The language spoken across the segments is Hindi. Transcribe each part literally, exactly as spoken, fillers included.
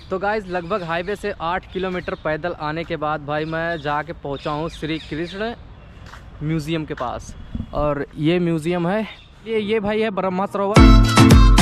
तो गाइस लगभग हाईवे से आठ किलोमीटर पैदल आने के बाद भाई मैं जाके पहुंचा हूँ श्री कृष्ण म्यूज़ियम के पास। और ये म्यूज़ियम है, ये ये भाई है ब्रह्मा सरोवर।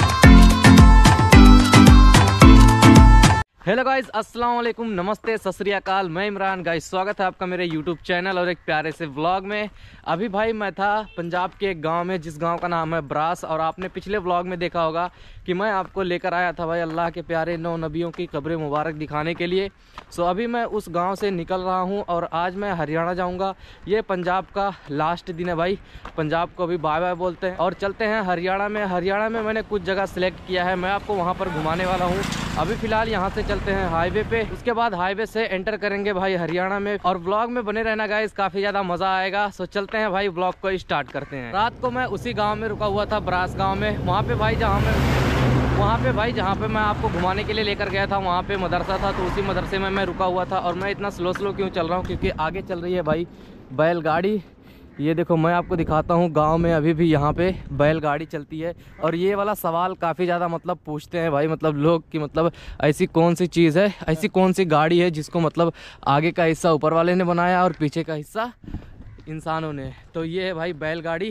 हेलो गाइस, अस्सलाम वालेकुम, नमस्ते, सत श्री अकाल। मैं इमरान। गाइस स्वागत है आपका मेरे यूट्यूब चैनल और एक प्यारे से व्लॉग में। अभी भाई मैं था पंजाब के एक गांव में, जिस गांव का नाम है ब्रास। और आपने पिछले व्लॉग में देखा होगा कि मैं आपको लेकर आया था भाई अल्लाह के प्यारे नौ नबियों की कब्रें मुबारक दिखाने के लिए। सो अभी मैं उस गाँव से निकल रहा हूँ और आज मैं हरियाणा जाऊँगा। ये पंजाब का लास्ट दिन है भाई, पंजाब को अभी बाय बाय बोलते हैं और चलते हैं हरियाणा में। हरियाणा में मैंने कुछ जगह सिलेक्ट किया है, मैं आपको वहाँ पर घुमाने वाला हूँ। अभी फिलहाल यहाँ से चलते हैं हाईवे पे, उसके बाद हाईवे से एंटर करेंगे भाई हरियाणा में। और व्लॉग में बने रहना गाइस, काफी ज्यादा मजा आएगा। सो चलते हैं भाई, व्लॉग को स्टार्ट करते हैं। रात को मैं उसी गांव में रुका हुआ था, ब्रास गांव में। वहाँ पे भाई जहाँ मैं वहाँ पे भाई जहाँ पे मैं आपको घुमाने के लिए लेकर गया था, वहाँ पे मदरसा था, तो उसी मदरसे में मैं रुका हुआ था। और मैं इतना स्लो स्लो क्यों चल रहा हूँ, क्योंकि आगे चल रही है भाई बैलगाड़ी। ये देखो मैं आपको दिखाता हूँ, गांव में अभी भी यहाँ पे बैलगाड़ी चलती है। और ये वाला सवाल काफ़ी ज़्यादा मतलब पूछते हैं भाई, मतलब लोग कि मतलब ऐसी कौन सी चीज़ है, ऐसी कौन सी गाड़ी है जिसको मतलब आगे का हिस्सा ऊपर वाले ने बनाया और पीछे का हिस्सा इंसानों ने। तो ये है भाई बैलगाड़ी।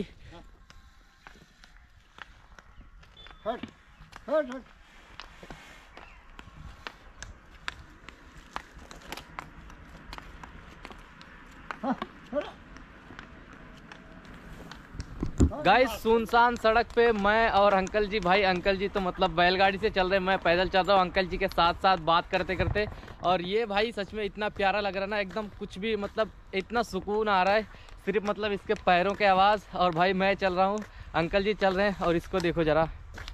हट, हट, हट। गाइस सुनसान सड़क पे मैं और अंकल जी, भाई अंकल जी तो मतलब बैलगाड़ी से चल रहे हैं, मैं पैदल चल रहा हूँ अंकल जी के साथ साथ बात करते करते। और ये भाई सच में इतना प्यारा लग रहा है ना, एकदम कुछ भी मतलब इतना सुकून आ रहा है, सिर्फ मतलब इसके पैरों के आवाज़। और भाई मैं चल रहा हूँ, अंकल जी चल रहे हैं। और इसको देखो जरा,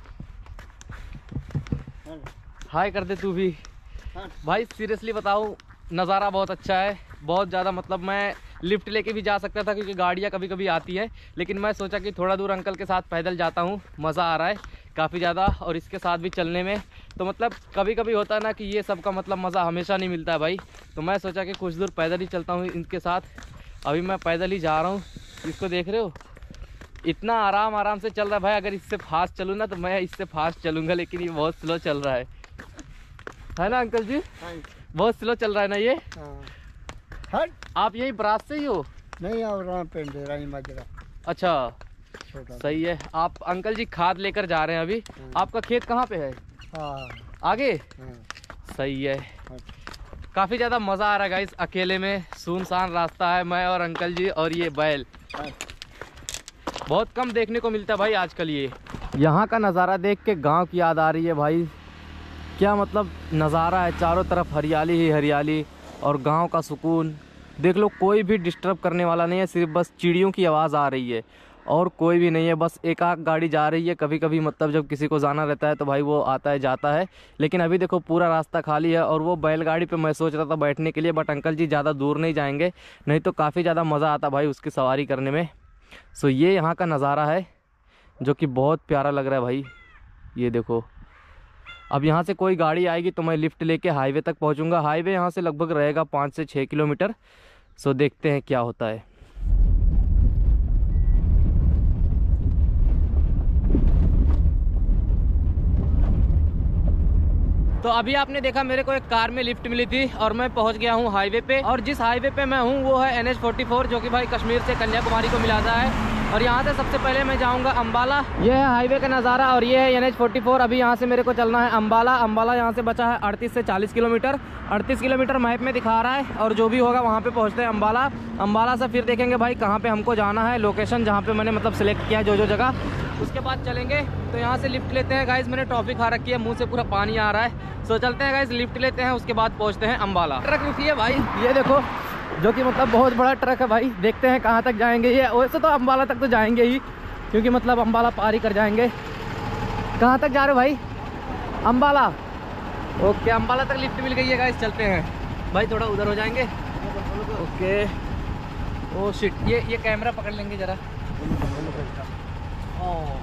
हाय कर दे तू भी। भाई सीरियसली बताऊँ, नज़ारा बहुत अच्छा है, बहुत ज़्यादा। मतलब मैं लिफ्ट लेके भी जा सकता था क्योंकि गाड़ियाँ कभी कभी आती है, लेकिन मैं सोचा कि थोड़ा दूर अंकल के साथ पैदल जाता हूँ, मज़ा आ रहा है काफ़ी ज़्यादा। और इसके साथ भी चलने में तो मतलब कभी कभी होता है ना कि ये सब का मतलब मज़ा हमेशा नहीं मिलता है भाई। तो मैं सोचा कि कुछ दूर पैदल ही चलता हूँ इनके साथ। अभी मैं पैदल ही जा रहा हूँ, इसको देख रहे हो, इतना आराम आराम से चल रहा है भाई। अगर इससे फास्ट चलूँ ना तो मैं इससे फास्ट चलूँगा, लेकिन ये बहुत स्लो चल रहा है है ना अंकल जी? बहुत स्लो चल रहा है ना ये। हट। आप यही ब्रास से ही हो? नहीं, माजरा। अच्छा सही है। आप अंकल जी खाद लेकर जा रहे हैं अभी। आपका खेत कहाँ पे है? हाँ। आगे। सही है, काफी ज्यादा मजा आ रहा है गाइस। अकेले में सुनसान रास्ता है, मैं और अंकल जी और ये बैल। बहुत कम देखने को मिलता है भाई आजकल ये। यहाँ का नज़ारा देख के गाँव की याद आ रही है भाई। क्या मतलब नज़ारा है, चारों तरफ हरियाली ही हरियाली और गांव का सुकून देख लो। कोई भी डिस्टर्ब करने वाला नहीं है, सिर्फ बस चिड़ियों की आवाज़ आ रही है और कोई भी नहीं है। बस एक आध गाड़ी जा रही है कभी कभी, मतलब जब किसी को जाना रहता है तो भाई वो आता है जाता है। लेकिन अभी देखो पूरा रास्ता खाली है। और वो बैलगाड़ी पे मैं सोच रहा था बैठने के लिए, बट अंकल जी ज़्यादा दूर नहीं जाएंगे, नहीं तो काफ़ी ज़्यादा मज़ा आता भाई उसकी सवारी करने में। सो ये यहाँ का नज़ारा है जो कि बहुत प्यारा लग रहा है भाई। ये देखो, अब यहाँ से कोई गाड़ी आएगी तो मैं लिफ्ट लेके हाईवे तक पहुँचूँगा। हाईवे यहाँ से लगभग रहेगा पाँच से छः किलोमीटर। सो देखते हैं क्या होता है। तो अभी आपने देखा मेरे को एक कार में लिफ्ट मिली थी और मैं पहुंच गया हूं हाईवे पे। और जिस हाईवे पे मैं हूं वो है एन एच फोर्टी फोर, जो कि भाई कश्मीर से कन्याकुमारी को मिलाता है। और यहाँ से सबसे पहले मैं जाऊंगा अम्बाला। ये है हाईवे का नज़ारा और ये है एन एच फोर्टी फोर। अभी यहाँ से मेरे को चलना है अम्बाला। अम्बाला यहाँ से बचा है अड़तीस से चालीस किलोमीटर। अड़तीस किलोमीटर मैप में दिखा रहा है और जो भी होगा वहाँ पे पहुँचते हैं अम्बाला। अम्बाला से फिर देखेंगे भाई कहाँ पे हमको जाना है, लोकेशन जहाँ पे मैंने मतलब सिलेक्ट किया है जो जो जगह, उसके बाद चलेंगे। तो यहाँ से लिफ्ट लेते हैं गाइस। मैंने टॉफी खा रखी है, मुँह से पूरा पानी आ रहा है। सो चलते हैं गाइस, लिफ्ट लेते हैं, उसके बाद पहुँचते हैं अम्बाला। ट्रक रुकी है भाई, ये देखो, जो कि मतलब बहुत बड़ा ट्रक है भाई। देखते हैं कहाँ तक जाएंगे ये। वैसे तो अम्बाला तक तो जाएंगे ही, क्योंकि मतलब अम्बाला पार ही कर जाएंगे। कहाँ तक जा रहे हो भाई? अम्बाला। ओके, अम्बाला तक लिफ्ट मिल गई है गाइस, चलते हैं भाई। थोड़ा उधर हो जाएंगे। ओके, ओ शिट, ये ये कैमरा पकड़ लेंगे जरा। ओह,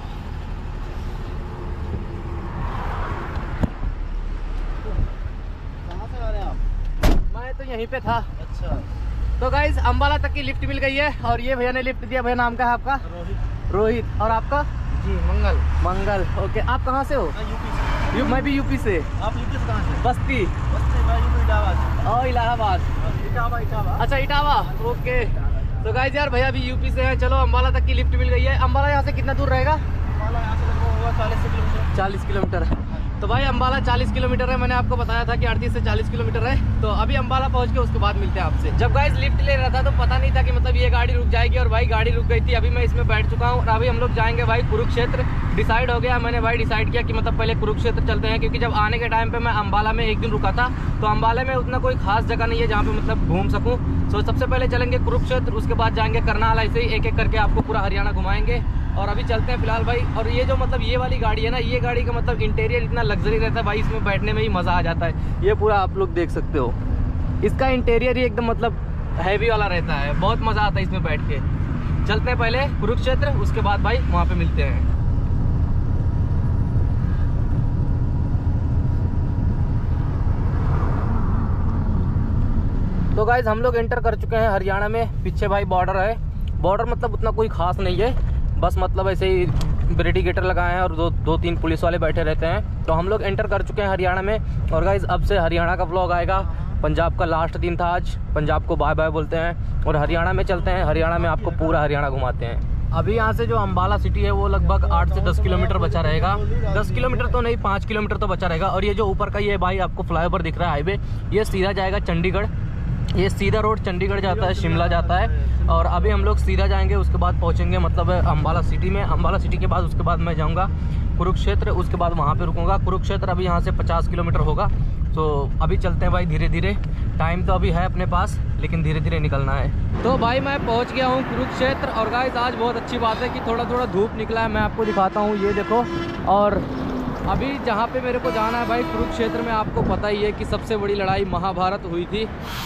कहाँ से आ रहे हैं आप? मैं तो यहीं पे था। अच्छा, तो गाइस अम्बाला तक की लिफ्ट मिल गई है और ये भैया ने लिफ्ट दिया। भैया नाम क्या है आपका? रोहित। रोहित। और आपका? जी मंगल। मंगल। ओके, आप कहाँ से हो? यूपी से। यू, मैं भी यूपी से। आप यूपी से कहाँ से? बस्ती। बस्ती, मैं यूपी इलाहाबाद। और इलाहाबाद। इटावा इटावा। अच्छा इटावा, ओके। तो गाइस यार भैया भी यूपी से है। चलो अम्बाला तक की लिफ्ट मिल गई है। अम्बाला यहाँ से कितना दूर रहेगा? अम्बाला यहाँ से लगभग होगा चालीस किलोमीटर। चालीस किलोमीटर। तो भाई अम्बाला चालीस किलोमीटर है। मैंने आपको बताया था कि अड़तीस से चालीस किलोमीटर है। तो अभी अम्बाला पहुंच के उसके बाद मिलते हैं आपसे। जब गाइस लिफ्ट ले रहा था तो पता नहीं था कि मतलब ये गाड़ी रुक जाएगी, और भाई गाड़ी रुक गई थी। अभी मैं इसमें बैठ चुका हूँ और अभी हम लोग जाएंगे भाई कुरुक्षेत्र। डिसाइड हो गया, मैंने भाई डिसाइड किया कि मतलब पहले कुरुक्षेत्र चलते हैं, क्योंकि जब आने के टाइम पे मैं अम्बाला में एक दिन रुका था तो अम्बाला में उतना कोई खास जगह नहीं है जहाँ पे मतलब घूम सकूँ। तो सबसे पहले चलेंगे कुरुक्षेत्र, उसके बाद जाएंगे करनाल। ऐसे ही एक एक करके आपको पूरा हरियाणा घुमाएंगे। और अभी चलते हैं फिलहाल भाई। और ये जो मतलब ये वाली गाड़ी है ना, ये गाड़ी का मतलब इंटीरियर इतना लग्जरी रहता है भाई, इसमें बैठने में ही मज़ा आ जाता है। ये पूरा आप लोग देख सकते हो, इसका इंटीरियर ही एकदम मतलब हैवी वाला रहता है। बहुत मज़ा आता है इसमें बैठ के। चलते हैं पहले कुरुक्षेत्र, उसके बाद भाई वहाँ पे मिलते हैं। तो गाइज हम लोग एंटर कर चुके हैं हरियाणा में। पीछे भाई बॉर्डर है। बॉर्डर मतलब उतना कोई खास नहीं है, बस मतलब ऐसे ही बैरिकेटर लगाए हैं और दो दो तीन पुलिस वाले बैठे रहते हैं। तो हम लोग एंटर कर चुके हैं हरियाणा में। और गाइज अब से हरियाणा का व्लॉग आएगा। पंजाब का लास्ट दिन था आज, पंजाब को बाय बाय बोलते हैं और हरियाणा में चलते हैं। हरियाणा में आपको पूरा हरियाणा घुमाते हैं। अभी यहाँ से जो अम्बाला सिटी है वो लगभग आठ से दस किलोमीटर बचा रहेगा। दस किलोमीटर तो नहीं, पाँच किलोमीटर तो बचा रहेगा। और ये जो ऊपर का ये भाई आपको फ्लाईओवर दिख रहा है हाईवे, ये सीधा जाएगा चंडीगढ़। ये सीधा रोड चंडीगढ़ जाता है, शिमला जाता है। और अभी हम लोग सीधा जाएंगे, उसके बाद पहुंचेंगे मतलब अम्बाला सिटी में। अम्बाला सिटी के बाद उसके बाद मैं जाऊंगा कुरुक्षेत्र, उसके बाद वहां पे रुकूंगा। कुरुक्षेत्र अभी यहाँ से पचास किलोमीटर होगा। तो अभी चलते हैं भाई धीरे धीरे। टाइम तो अभी है अपने पास, लेकिन धीरे धीरे निकलना है। तो भाई मैं पहुँच गया हूँ कुरुक्षेत्र। और गाइस आज बहुत अच्छी बात है कि थोड़ा थोड़ा धूप निकला है। मैं आपको दिखाता हूँ, ये देखो। और अभी जहाँ पे मेरे को जाना है भाई कुरुक्षेत्र में, आपको पता ही है कि सबसे बड़ी लड़ाई महाभारत हुई थी।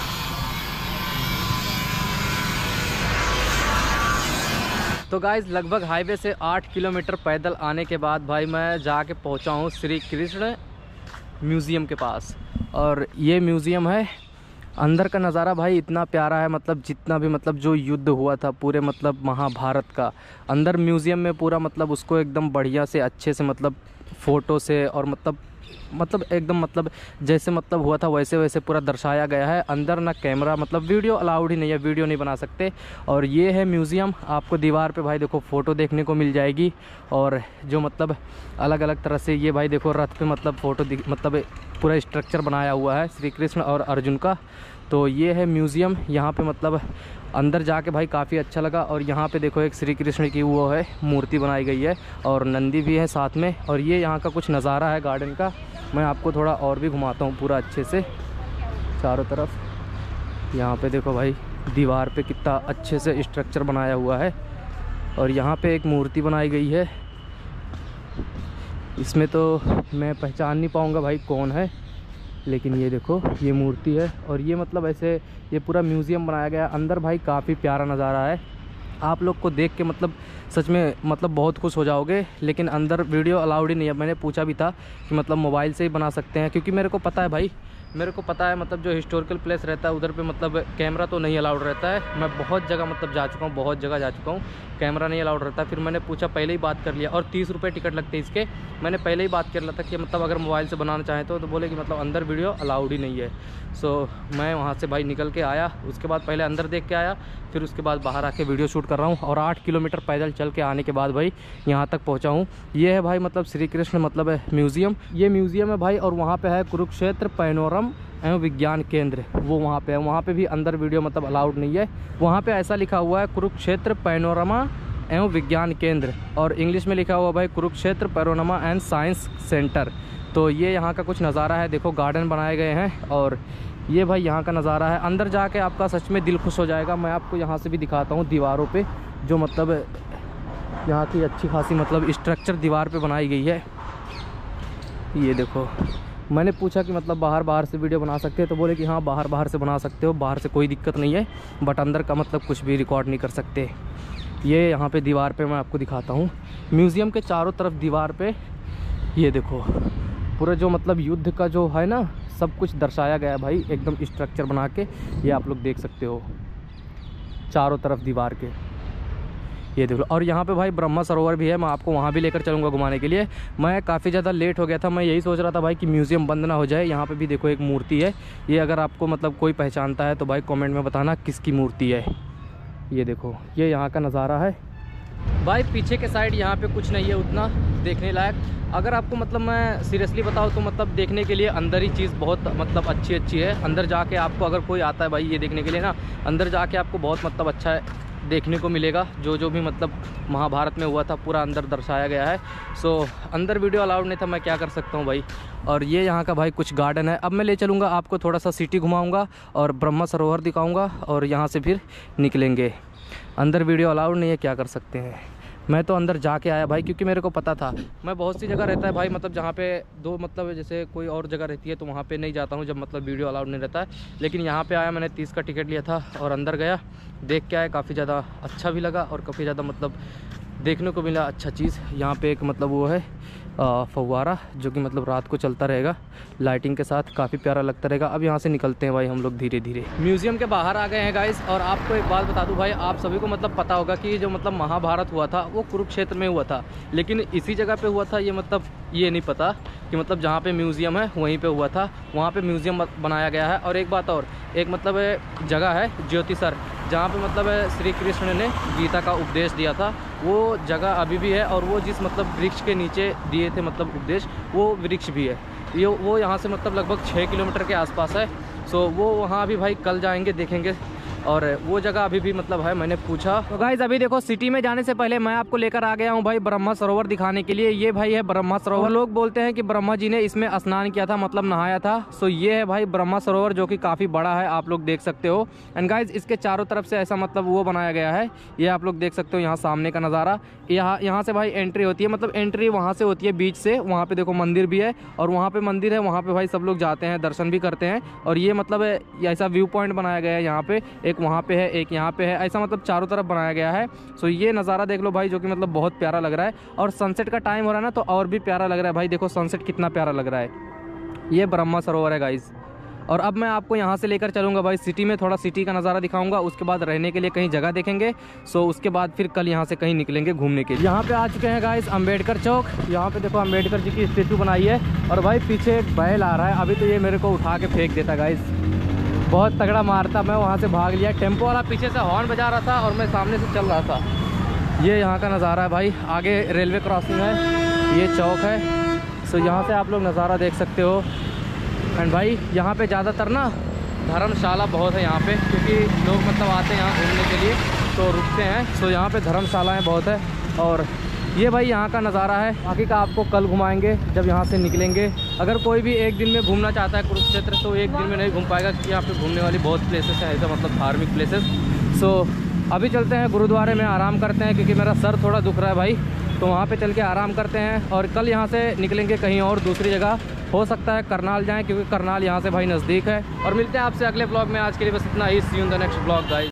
तो गाइज़ लगभग हाईवे से आठ किलोमीटर पैदल आने के बाद भाई मैं जाके पहुंचा हूं श्री कृष्ण म्यूज़ियम के पास। और ये म्यूज़ियम है, अंदर का नज़ारा भाई इतना प्यारा है। मतलब जितना भी मतलब जो युद्ध हुआ था पूरे मतलब महाभारत का, अंदर म्यूज़ियम में पूरा मतलब उसको एकदम बढ़िया से अच्छे से मतलब फ़ोटो से और मतलब मतलब एकदम मतलब जैसे मतलब हुआ था वैसे वैसे पूरा दर्शाया गया है। अंदर ना कैमरा मतलब वीडियो अलाउड ही नहीं है, वीडियो नहीं बना सकते। और ये है म्यूज़ियम। आपको दीवार पे भाई देखो फ़ोटो देखने को मिल जाएगी। और जो मतलब अलग अलग तरह से ये भाई देखो रथ पे मतलब फ़ोटो मतलब पूरा स्ट्रक्चर बनाया हुआ है श्री कृष्ण और अर्जुन का। तो ये है म्यूज़ियम। यहाँ पे मतलब अंदर जाके भाई काफ़ी अच्छा लगा। और यहाँ पे देखो एक श्री कृष्ण की वो है मूर्ति बनाई गई है और नंदी भी है साथ में। और ये यहाँ का कुछ नज़ारा है गार्डन का। मैं आपको थोड़ा और भी घुमाता हूँ पूरा अच्छे से चारों तरफ। यहाँ पे देखो भाई दीवार पे कितना अच्छे से स्ट्रक्चर बनाया हुआ है। और यहाँ पे एक मूर्ति बनाई गई है। इसमें तो मैं पहचान नहीं पाऊँगा भाई कौन है, लेकिन ये देखो ये मूर्ति है। और ये मतलब ऐसे ये पूरा म्यूज़ियम बनाया गया। अंदर भाई काफ़ी प्यारा नज़ारा है। आप लोग को देख के मतलब सच में मतलब बहुत खुश हो जाओगे। लेकिन अंदर वीडियो अलाउड ही नहीं है। मैंने पूछा भी था कि मतलब मोबाइल से ही बना सकते हैं, क्योंकि मेरे को पता है भाई, मेरे को पता है मतलब जो हिस्टोरिकल प्लेस रहता है उधर पे मतलब कैमरा तो नहीं अलाउड रहता है। मैं बहुत जगह मतलब जा चुका हूँ, बहुत जगह जा चुका हूँ, कैमरा नहीं अलाउड रहता। फिर मैंने पूछा, पहले ही बात कर लिया। और तीस रुपये टिकट लगते हैं इसके। मैंने पहले ही बात कर लिया था कि मतलब अगर मोबाइल से बनाना चाहें तो, तो बोले कि मतलब अंदर वीडियो अलाउड ही नहीं है। सो मैं वहाँ से भाई निकल के आया। उसके बाद पहले अंदर देख के आया, फिर उसके बाद बाहर आके वीडियो शूट कर रहा हूँ। और आठ किलोमीटर पैदल चल के आने के बाद भाई यहाँ तक पहुँचा हूँ। ये है भाई मतलब श्री कृष्ण मतलब म्यूज़ियम। ये म्यूज़ियम है भाई। और वहाँ पे है कुरुक्षेत्र पैनोरम एवं विज्ञान केंद्र, वो वहाँ पे है। वहाँ पे भी अंदर वीडियो मतलब अलाउड नहीं है। वहाँ पे ऐसा लिखा हुआ है कुरुक्षेत्र पैनोरमा एवं विज्ञान केंद्र। और इंग्लिश में लिखा हुआ भाई Kurukshetra panorama and science centre. तो ये यहाँ का कुछ नज़ारा है। देखो गार्डन बनाए गए हैं। और ये भाई यहाँ का नज़ारा है। अंदर जाके आपका सच में दिल खुश हो जाएगा। मैं आपको यहाँ से भी दिखाता हूँ दीवारों पे जो मतलब यहाँ की अच्छी खासी मतलब स्ट्रक्चर दीवार पे बनाई गई है। ये देखो, मैंने पूछा कि मतलब बाहर बाहर से वीडियो बना सकते हैं, तो बोले कि हाँ बाहर बाहर से बना सकते हो, बाहर से कोई दिक्कत नहीं है, बट अंदर का मतलब कुछ भी रिकॉर्ड नहीं कर सकते। ये यहाँ पे दीवार पे मैं आपको दिखाता हूँ। म्यूज़ियम के चारों तरफ दीवार पे ये देखो पूरा जो मतलब युद्ध का जो है ना सब कुछ दर्शाया गया है भाई, एकदम स्ट्रक्चर बना के। ये आप लोग देख सकते हो चारों तरफ दीवार के। ये देख लो। और यहाँ पे भाई ब्रह्मा सरोवर भी है, मैं आपको वहाँ भी लेकर चलूँगा घुमाने के लिए। मैं काफ़ी ज़्यादा लेट हो गया था, मैं यही सोच रहा था भाई कि म्यूज़ियम बंद ना हो जाए। यहाँ पे भी देखो एक मूर्ति है, ये अगर आपको मतलब कोई पहचानता है तो भाई कमेंट में बताना किसकी मूर्ति है। ये देखो, ये यहाँ का नज़ारा है भाई। पीछे के साइड यहाँ पे कुछ नहीं है उतना देखने लायक। अगर आपको मतलब मैं सीरियसली बताऊँ तो मतलब देखने के लिए अंदर ही चीज़ बहुत मतलब अच्छी अच्छी है। अंदर जाके आपको अगर कोई आता है भाई ये देखने के लिए ना, अंदर जाके आपको बहुत मतलब अच्छा है देखने को मिलेगा। जो जो भी मतलब महाभारत में हुआ था पूरा अंदर दर्शाया गया है। सो अंदर वीडियो अलाउड नहीं था, मैं क्या कर सकता हूँ भाई। और ये यहाँ का भाई कुछ गार्डन है। अब मैं ले चलूँगा आपको, थोड़ा सा सिटी घुमाऊँगा और ब्रह्मा सरोवर दिखाऊँगा और यहाँ से फिर निकलेंगे। अंदर वीडियो अलाउड नहीं है, क्या कर सकते हैं। मैं तो अंदर जाके आया भाई, क्योंकि मेरे को पता था। मैं बहुत सी जगह रहता है भाई, मतलब जहाँ पे दो मतलब जैसे कोई और जगह रहती है तो वहाँ पे नहीं जाता हूँ जब मतलब वीडियो अलाउड नहीं रहता है। लेकिन यहाँ पे आया, मैंने तीस का टिकट लिया था और अंदर गया, देख के आया। काफ़ी ज़्यादा अच्छा भी लगा और काफ़ी ज़्यादा मतलब देखने को मिला अच्छा चीज़। यहाँ पे एक मतलब वो है फव्वारा जो कि मतलब रात को चलता रहेगा लाइटिंग के साथ, काफ़ी प्यारा लगता रहेगा। अब यहाँ से निकलते हैं भाई हम लोग धीरे धीरे। म्यूज़ियम के बाहर आ गए हैं गाइस। और आपको एक बात बता दूं भाई, आप सभी को मतलब पता होगा कि जो मतलब महाभारत हुआ था वो कुरुक्षेत्र में हुआ था, लेकिन इसी जगह पे हुआ था ये मतलब ये नहीं पता कि मतलब जहाँ पे म्यूज़ियम है वहीं पे हुआ था, वहाँ पे म्यूज़ियम बनाया गया है। और एक बात और, एक मतलब जगह है ज्योतिसर, जहाँ पे मतलब श्री कृष्ण ने गीता का उपदेश दिया था, वो जगह अभी भी है। और वो जिस मतलब वृक्ष के नीचे दिए थे मतलब उपदेश, वो वृक्ष भी है। ये वो यहाँ से मतलब लगभग छः किलोमीटर के आसपास है। सो वो वहाँ अभी भाई कल जाएंगे, देखेंगे। और वो जगह अभी भी मतलब है, मैंने पूछा। तो गाइज अभी देखो, सिटी में जाने से पहले मैं आपको लेकर आ गया हूँ भाई ब्रह्मा सरोवर दिखाने के लिए। ये भाई है ब्रह्मा सरोवर। लोग बोलते हैं कि ब्रह्मा जी ने इसमें स्नान किया था, मतलब नहाया था। सो ये है भाई ब्रह्मा सरोवर, जो कि काफ़ी बड़ा है, आप लोग देख सकते हो। एंड गाइज इसके चारों तरफ से ऐसा मतलब वो बनाया गया है, ये आप लोग देख सकते हो। यहाँ सामने का नज़ारा, यहाँ यहाँ से भाई एंट्री होती है, मतलब एंट्री वहाँ से होती है बीच से। वहाँ पे देखो मंदिर भी है, और वहाँ पे मंदिर है, वहाँ पे भाई सब लोग जाते हैं, दर्शन भी करते हैं। और ये मतलब ऐसा व्यू पॉइंट बनाया गया है यहाँ पे, एक वहाँ पे है, एक यहाँ पे है, ऐसा मतलब चारों तरफ बनाया गया है। सो ये नज़ारा देख लो भाई, जो कि मतलब बहुत प्यारा लग रहा है। और सनसेट का टाइम हो रहा है ना, तो और भी प्यारा लग रहा है भाई। देखो सनसेट कितना प्यारा लग रहा है। ये ब्रह्मा सरोवर है गाइज। और अब मैं आपको यहाँ से लेकर चलूँगा भाई सिटी में, थोड़ा सिटी का नज़ारा दिखाऊंगा। उसके बाद रहने के लिए कहीं जगह देखेंगे। सो उसके बाद फिर कल यहाँ से कहीं निकलेंगे घूमने के लिए। यहाँ पे आ चुके हैं गाइस अम्बेडकर चौक। यहाँ पे देखो अम्बेडकर जी की स्टेचू बनाई है। और भाई पीछे एक बैल आ रहा है, अभी तो ये मेरे को उठा के फेंक देता गाइस, बहुत तगड़ा मारता। मैं वहाँ से भाग लिया, टेम्पो वाला पीछे से हॉर्न बजा रहा था और मैं सामने से चल रहा था। ये यहाँ का नज़ारा है भाई, आगे रेलवे क्रॉसिंग है, ये चौक है। सो यहाँ से आप लोग नज़ारा देख सकते हो। एंड भाई यहाँ पे ज़्यादातर ना धर्मशाला बहुत है यहाँ पे, क्योंकि लोग मतलब आते हैं यहाँ घूमने के लिए तो रुकते हैं। सो यहाँ पे धर्मशालाएँ बहुत है। और ये भाई यहाँ का नज़ारा है। बाकी का आपको कल घुमाएंगे जब यहाँ से निकलेंगे। अगर कोई भी एक दिन में घूमना चाहता है कुरुक्षेत्र, तो एक दिन में नहीं घूम पाएगा, क्योंकि यहाँ पे घूमने वाली बहुत प्लेसेस हैं, ऐसा मतलब धार्मिक प्लेसेस। सो अभी चलते हैं गुरुद्वारे में, आराम करते हैं, क्योंकि मेरा सर थोड़ा दुख रहा है भाई। तो वहाँ पे चल के आराम करते हैं और कल यहाँ से निकलेंगे कहीं और दूसरी जगह। हो सकता है करनाल जाएँ, क्योंकि करनाल यहाँ से भाई नज़दीक है। और मिलते हैं आपसे अगले ब्लॉग में। आज के लिए बस इतना ही। See you in the next blog guys.